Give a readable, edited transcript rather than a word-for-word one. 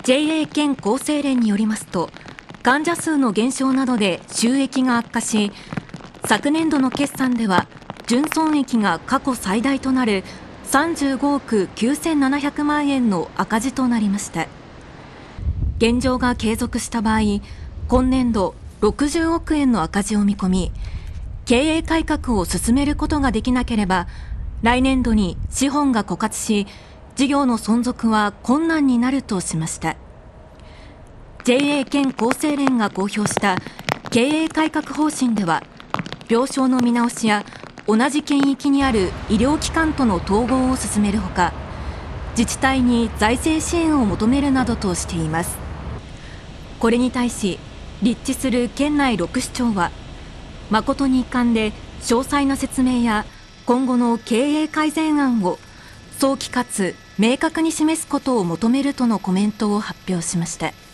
JA 県厚生連によりますと、患者数の減少などで収益が悪化し、昨年度の決算では純損益が過去最大となる35億9700万円の赤字となりました。現状が継続した場合、今年度60億円の赤字を見込み、経営改革を進めることができなければ、来年度に資本が枯渇し、事業の存続は困難になるとしました。JA 県厚生連が公表した経営改革方針では、病床の見直しや同じ県域にある医療機関との統合を進めるほか、自治体に財政支援を求めるなどとしています。これに対し、立地する県内6市町は、誠に遺憾で詳細な説明や今後の経営改善案を早期かつ明確に示すことを求めるとのコメントを発表しました。